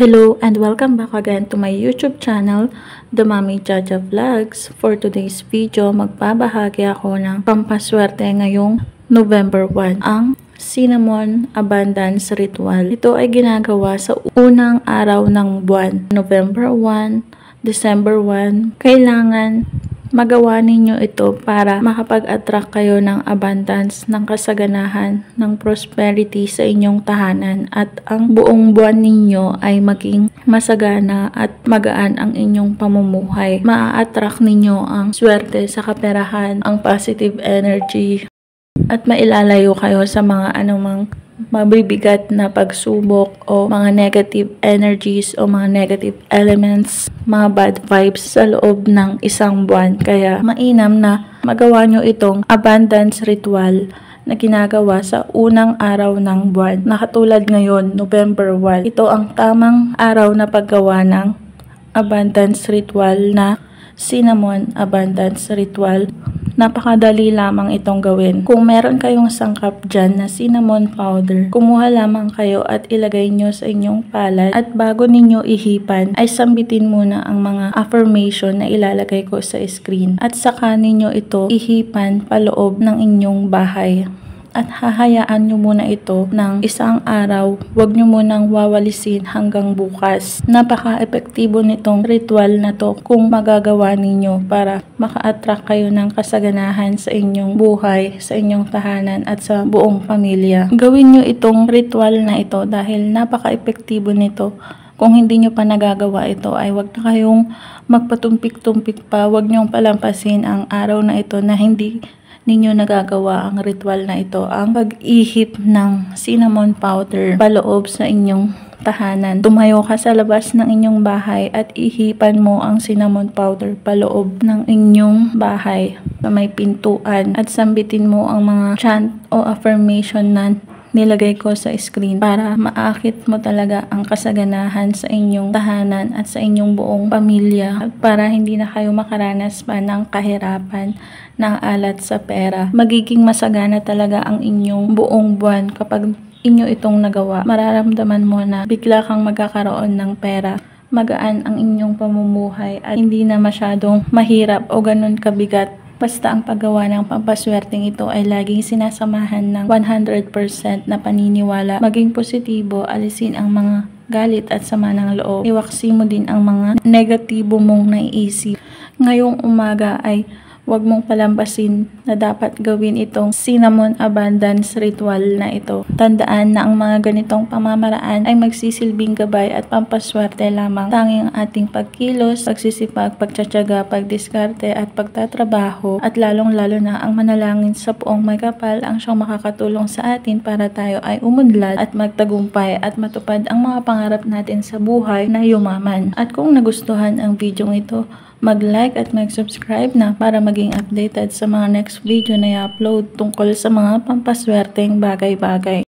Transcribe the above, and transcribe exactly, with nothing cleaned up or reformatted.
Hello and welcome back again to my YouTube channel, The Mommy Jaja Vlogs. For today's video, magbabahagi ako ng pampaswerte ngayong November first, ang Cinnamon Abundance Ritual. Ito ay ginagawa sa unang araw ng buwan, November first, December first. Kailangan magawa ninyo ito para makapag-attract kayo ng abundance, ng kasaganahan, ng prosperity sa inyong tahanan at ang buong buwan ninyo ay maging masagana at magaan ang inyong pamumuhay. Maa-attract ninyo ang swerte sa kaperahan, ang positive energy at mailalayo kayo sa mga anumang mabibigat na pagsubok o mga negative energies o mga negative elements, mga bad vibes sa loob ng isang buwan. Kaya mainam na magawa nyo itong abundance ritual na ginagawa sa unang araw ng buwan. Nakatulad ngayon, November first. Ito ang tamang araw na paggawa ng abundance ritual na Cinnamon Abundance Ritual. Napakadali lamang itong gawin. Kung meron kayong sangkap dyan na cinnamon powder, kumuha lamang kayo at ilagay nyo sa inyong palad at bago ninyo ihipan ay sambitin muna ang mga affirmation na ilalagay ko sa screen at saka ninyo ito ihipan paloob ng inyong bahay. At hahayaan nyo muna ito ng isang araw. Huwag nyo munang wawalisin hanggang bukas. Napaka-epektibo nitong ritual na to kung magagawa ninyo para maka-attract kayo ng kasaganahan sa inyong buhay, sa inyong tahanan at sa buong pamilya. Gawin nyo itong ritual na ito dahil napaka-epektibo nito. Kung hindi nyo pa nagagawa ito ay huwag na kayong magpatumpik-tumpik pa. Huwag nyong palampasin ang araw na ito na hindi ninyo nagagawa ang ritual na ito, ang pag-ihip ng cinnamon powder paloob sa inyong tahanan. Tumayo ka sa labas ng inyong bahay at ihipan mo ang cinnamon powder paloob ng inyong bahay sa may pintuan at sambitin mo ang mga chant o affirmation na nilagay ko sa screen para maakit mo talaga ang kasaganahan sa inyong tahanan at sa inyong buong pamilya at para hindi na kayo makaranas pa ng kahirapan, ng alat sa pera. Magiging masagana talaga ang inyong buong buwan kapag inyo itong nagawa. Mararamdaman mo na bigla kang magkakaroon ng pera. Magaan ang inyong pamumuhay at hindi na masyadong mahirap o ganun kabigat. Basta ang paggawa ng pampaswerteng ito ay laging sinasamahan ng one hundred percent na paniniwala. Maging positibo, alisin ang mga galit at sama ng loob. Iwaksi mo din ang mga negatibo mong naiisip. Ngayong umaga ay huwag mong palambasin na dapat gawin itong Cinnamon Abundance Ritual na ito. Tandaan na ang mga ganitong pamamaraan ay magsisilbing gabay at pampaswerte lamang. Tanging ang ating pagkilos, pagsisipag, pagtsatsaga, pagdiskarte at pagtatrabaho at lalong-lalo na ang manalangin sa Poong May Kapal ang siyang makakatulong sa atin para tayo ay umunlad at magtagumpay at matupad ang mga pangarap natin sa buhay na yumaman. At kung nagustuhan ang video ito, mag-like at mag-subscribe na para maging updated sa mga next video na i-upload tungkol sa mga pampaswerteng bagay-bagay.